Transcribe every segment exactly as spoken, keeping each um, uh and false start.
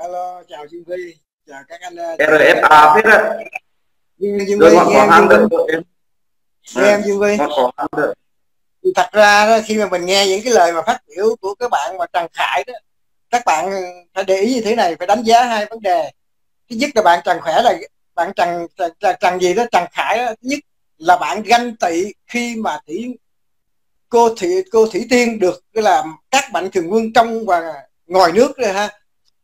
alo, chào Dương Vy, chào các anh. rờ ép a biết á. Dương Rồi Vy, ngọn nghe khó em khăn Dương được Vy, em. nghe em Dương Vy. Ngọn khó khăn được. Thật ra đó, khi mà mình nghe những cái lời mà phát biểu của các bạn mà Trần Khải đó, các bạn phải để ý như thế này, phải đánh giá hai vấn đề. Thứ nhất là bạn Trần Khải là bạn Trần Trần, Trần, Trần gì đó Trần Khải đó. Thứ nhất là bạn ganh tị khi mà Thủy cô Thị cô Thủy Tiên được là các mạnh thường quân trong và ngoài nước rồi ha,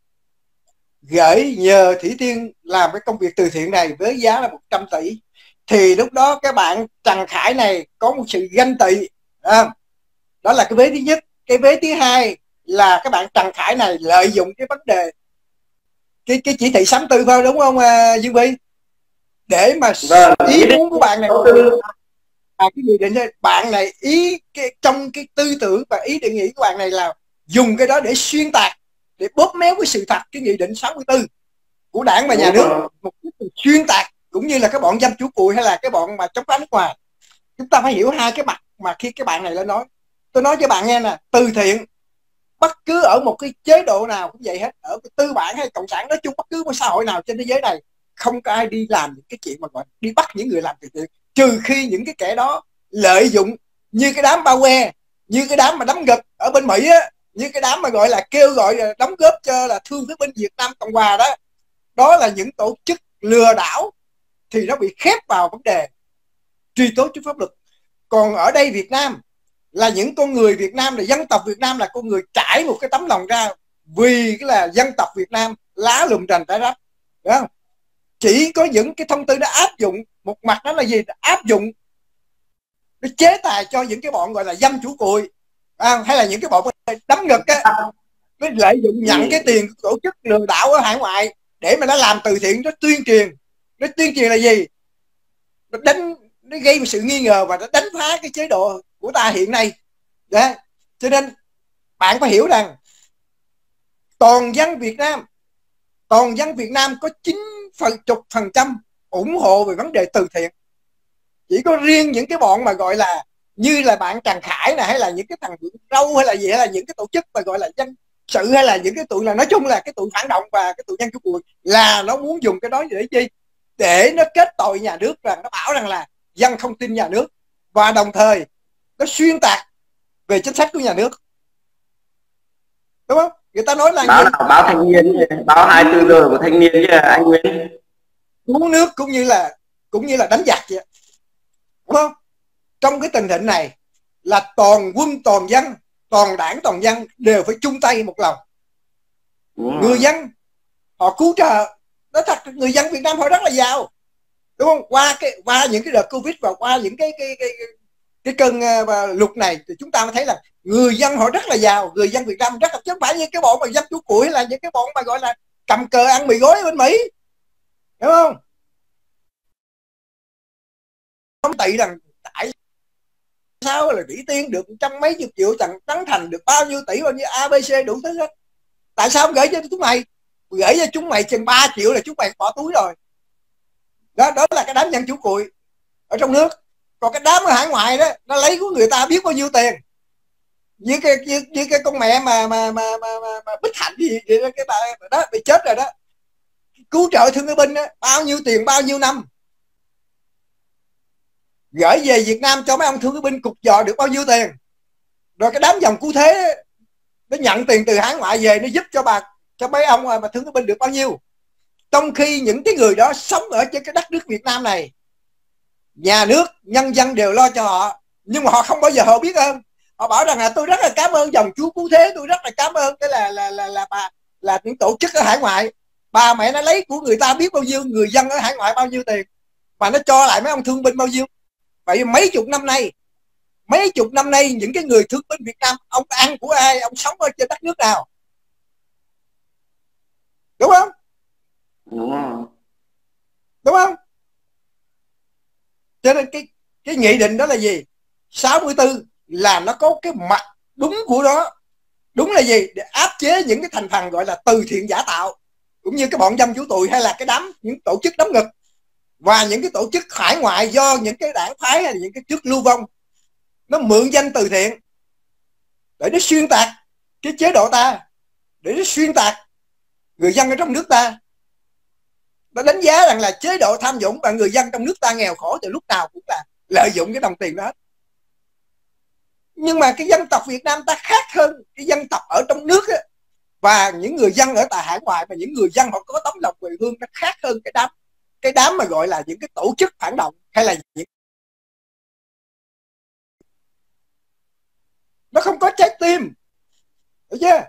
gửi nhờ Thủy Tiên làm cái công việc từ thiện này với giá là một trăm tỷ, thì lúc đó các bạn Trần Khải này có một sự ganh tị. À, đó là cái vế thứ nhất. Cái vế thứ hai là các bạn Trần Khải này lợi dụng cái vấn đề cái cái chỉ thị sáu mươi tư phải đúng không uh, Dương Vy, để mà Vâng, ý muốn của bạn này à, cái nghị định này, bạn này ý cái, trong cái tư tưởng và ý định nghĩ của bạn này là dùng cái đó để xuyên tạc, để bóp méo cái sự thật cái nghị định sáu mươi tư của đảng và nhà nước, một cái xuyên tạc, cũng như là cái bọn dâm chủ cùi hay là cái bọn mà chống phá nước ngoài. Chúng ta phải hiểu hai cái mặt mà khi cái bạn này lên nói. Tôi nói cho bạn nghe nè, từ thiện bất cứ ở một cái chế độ nào cũng vậy hết, ở cái tư bản hay cộng sản nói chung, bất cứ một xã hội nào trên thế giới này không có ai đi làm những cái chuyện mà gọi đi bắt những người làm từ thiện, trừ khi những cái kẻ đó lợi dụng như cái đám bao que, như cái đám mà đấm ngực ở bên Mỹ á, như cái đám mà gọi là kêu gọi đóng góp cho là thương phế binh Việt Nam Cộng Hòa đó. Đó là những tổ chức lừa đảo thì nó bị khép vào vấn đề truy tố trước pháp luật. Còn ở đây Việt Nam là những con người Việt Nam, là dân tộc Việt Nam, là con người trải một cái tấm lòng ra vì cái là dân tộc Việt Nam lá lùm trành trái rách, đúng không? Chỉ có những cái thông tư đã áp dụng một mặt, đó là gì? Áp dụng nó chế tài cho những cái bọn gọi là dâm chủ cùi à, hay là những cái bọn đấm ngực á, nó lợi dụng nhận cái tiền tổ chức lừa đảo ở hải ngoại để mà nó làm từ thiện, nó tuyên truyền. Nó tuyên truyền là gì? Nó đánh, nó gây một sự nghi ngờ và nó đánh phá cái chế độ của ta hiện nay. Đấy. Cho nên bạn phải hiểu rằng toàn dân Việt Nam, toàn dân Việt Nam có chín phần chục phần trăm ủng hộ về vấn đề từ thiện. Chỉ có riêng những cái bọn mà gọi là như là bạn Trần Khải này, hay là những cái thằng râu, hay là gì, hay là những cái tổ chức mà gọi là dân sự, hay là những cái tụi là nói chung là cái tụi phản động và cái tụi dân chủ cùi, là nó muốn dùng cái đó để chi? Để nó kết tội nhà nước, rằng nó bảo rằng là dân không tin nhà nước, và đồng thời nó xuyên tạc về chính sách của nhà nước, đúng không? Người ta nói là báo nào báo Thanh Niên, báo hai mươi tư giờ của Thanh Niên chứ anh Nguyễn, uống nước cũng như là cũng như là đánh giặc vậy, đúng không? Trong cái tình hình này là toàn quân toàn dân, toàn đảng toàn dân đều phải chung tay một lòng. Người dân họ cứu trợ. Nói thật, người dân Việt Nam họ rất là giàu, đúng không? Qua cái qua những cái đợt Covid và qua những cái cái cái cái, cái cơn uh, lục này thì chúng ta mới thấy là người dân họ rất là giàu, người dân Việt Nam rất là, chứ không phải như cái bọn mà dâm chú củi, hay là những cái bọn mà gọi là cầm cờ ăn mì gói bên Mỹ, hiểu không? Không tị rằng tại sao là Thủy Tiên được trăm mấy chục triệu, Trần Tấn Thành được bao nhiêu tỷ, bao nhiêu a bê xê đủ thứ hết. Tại sao không gửi cho chúng mày? Gửi cho chúng mày chừng ba triệu là chúng mày bỏ túi rồi. Đó, đó là cái đám dân chủ cùi ở trong nước. Còn cái đám ở hải ngoại đó, nó lấy của người ta biết bao nhiêu tiền. Như cái như, như cái con mẹ mà mà mà mà, mà, mà Bích Hạnh gì vậy đó, cái bà đó bị chết rồi đó, cứu trợ thương phế binh đó, bao nhiêu tiền, bao nhiêu năm, gửi về Việt Nam cho mấy ông thương phế binh cục giò được bao nhiêu tiền. Rồi cái đám dòng cứu thế nó nhận tiền từ hải ngoại về, nó giúp cho bà, cho mấy ông mà thương phế binh được bao nhiêu. Trong khi những cái người đó sống ở trên cái đất nước Việt Nam này, nhà nước, nhân dân đều lo cho họ, nhưng mà họ không bao giờ họ biết ơn. Họ bảo rằng là tôi rất là cảm ơn dòng chúa cứu thế, tôi rất là cảm ơn cái là là là là bà là những tổ chức ở hải ngoại. Bà mẹ nó lấy của người ta biết bao nhiêu, người dân ở hải ngoại bao nhiêu tiền, mà nó cho lại mấy ông thương binh bao nhiêu. Vậy mấy chục năm nay, mấy chục năm nay những cái người thương binh Việt Nam, ông ăn của ai, ông sống ở trên đất nước nào, đúng không? Đúng không? Đúng không? Cho nên cái cái nghị định đó là gì? sáu mươi tư là nó có cái mặt đúng của nó. Đúng là gì? Để áp chế những cái thành phần gọi là từ thiện giả tạo, cũng như cái bọn dâm chủ tụi, hay là cái đám những tổ chức đấm ngực, và những cái tổ chức hải ngoại do những cái đảng phái hay là những cái chức lưu vong nó mượn danh từ thiện để nó xuyên tạc cái chế độ ta, để nó xuyên tạc người dân ở trong nước ta. Nó đánh giá rằng là chế độ tham nhũng và người dân trong nước ta nghèo khổ từ lúc nào cũng là lợi dụng cái đồng tiền đó. Nhưng mà cái dân tộc Việt Nam ta khác hơn cái dân tộc ở trong nước á, và những người dân ở tại hải ngoại, và những người dân họ có tấm lòng quê hương, nó khác hơn cái đám cái đám mà gọi là những cái tổ chức phản động, hay là những... nó không có trái tim, được chưa?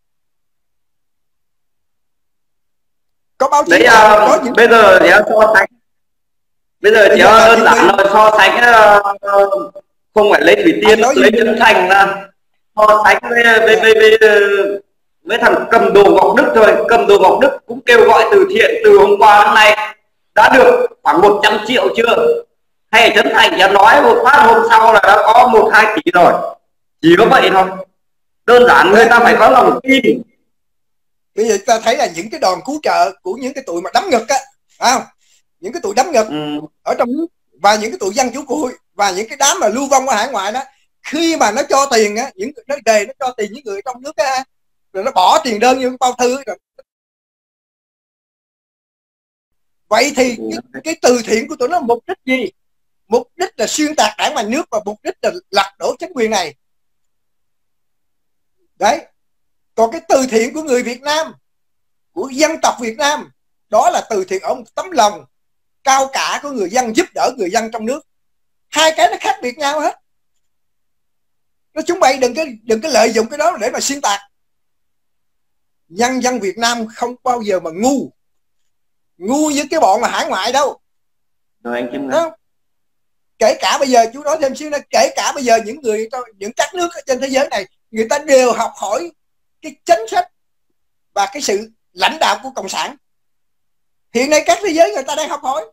Có báo chí đấy, nào, uh, có những... bây giờ thì so sánh bây giờ chỉ đơn giản là so sánh, uh, không phải lấy Thủy Tiên, lấy Trấn Thành là so sánh với với, với, với, với thằng cầm đồ Ngọc Đức thôi. Cầm đồ Ngọc Đức cũng kêu gọi từ thiện từ hôm qua đến nay đã được khoảng một trăm triệu chưa, hay Trấn Thành đã nói một phát hôm sau là đã có một hai tỷ rồi. Chỉ có vậy thôi, đơn giản người ta phải có lòng tin. Bây giờ ta thấy là những cái đoàn cứu trợ của những cái tụi mà đấm ngực á, không? Những cái tụi đấm ngực ừ. ở trong nước, và những cái tụi dân chủ cụi, và những cái đám mà lưu vong ở hải ngoại đó, khi mà nó cho tiền á, những nó đề nó cho tiền những người trong nước á, rồi nó bỏ tiền đơn như bao thư rồi. Vậy thì cái, cái từ thiện của tụi nó mục đích gì? Mục đích là xuyên tạc đảng nhà nước, và mục đích là lật đổ chính quyền này. Đấy. Còn cái từ thiện của người Việt Nam, của dân tộc Việt Nam, đó là từ thiện ở một tấm lòng cao cả của người dân, giúp đỡ người dân trong nước. Hai cái nó khác biệt nhau hết. Nó chúng bay đừng cái đừng có lợi dụng cái đó để mà xuyên tạc. Nhân dân Việt Nam không bao giờ mà ngu ngu như cái bọn mà hải ngoại đâu. Rồi anh Kim Đó. Kể cả bây giờ chú nói thêm xíu nữa, kể cả bây giờ những người những các nước trên thế giới này, người ta đều học hỏi cái chính sách và cái sự lãnh đạo của cộng sản. Hiện nay các thế giới người ta đang học hỏi,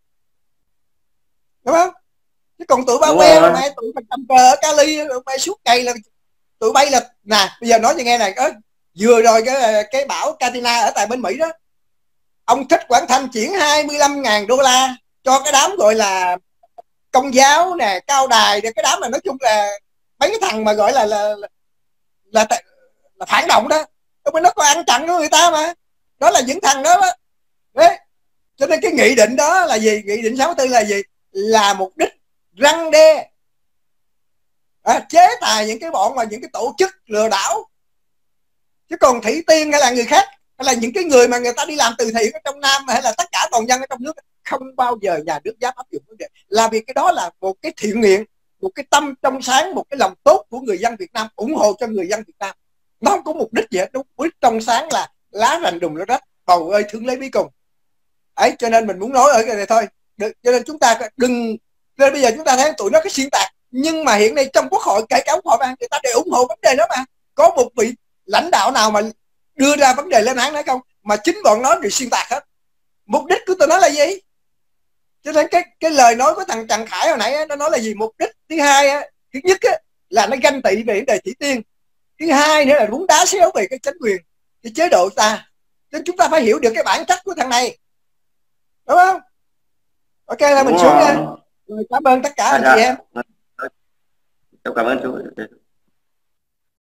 đúng không? Chứ còn tụi bao que mà tụi mình cầm cờ ở Cali bay suốt ngày là tụi bay là nè. Bây giờ nói cho nghe này, có vừa rồi cái cái bão Katrina ở tại bên Mỹ đó, ông Thích Quảng Thanh chuyển hai mươi lăm ngàn đô la cho cái đám gọi là Công giáo nè, Cao Đài, cái đám mà nói chung là mấy cái thằng mà gọi là là là, là, là phản động đó. Mà nó có ăn chặn của người ta mà, đó là những thằng đó đó. Đấy. Cho nên cái nghị định đó là gì? Nghị định sáu mươi tư là gì? Là mục đích răn đe, à, chế tài những cái bọn mà những cái tổ chức lừa đảo. Chứ còn Thủy Tiên hay là người khác, hay là những cái người mà người ta đi làm từ thiện ở trong Nam, hay là tất cả toàn dân ở trong nước, không bao giờ nhà nước dám áp dụng vấn đề, là vì cái đó là một cái thiện nguyện, một cái tâm trong sáng, một cái lòng tốt của người dân Việt Nam, ủng hộ cho người dân Việt Nam. Nó không có mục đích gì hết. Đúng, mục đích trong sáng là lá rành đùm lá rách, bầu ơi thương lấy bí cùng ấy. Cho nên mình muốn nói ở cái này thôi. Được, cho nên chúng ta đừng, nên bây giờ chúng ta thấy tụi nó cái xuyên tạc, nhưng mà hiện nay trong Quốc hội, kể cả Quốc hội mà người ta đều ủng hộ vấn đề đó mà. Có một vị lãnh đạo nào mà đưa ra vấn đề lên án nữa không? Mà chính bọn nó đều xuyên tạc hết. Mục đích của tụi nó là gì? Cho nên cái cái lời nói của thằng Trần Khải hồi nãy nó nói là gì? Mục đích thứ hai á, thứ nhất á, là nó ganh tị về vấn đề Thủy Tiên. Thứ hai nữa là đúng đá xéo về cái chính quyền, cái chế độ ta. Nên chúng ta phải hiểu được cái bản chất của thằng này, đúng không? Ok là mình xuống nha. Cảm ơn tất cả anh chị em. Cảm ơn chú.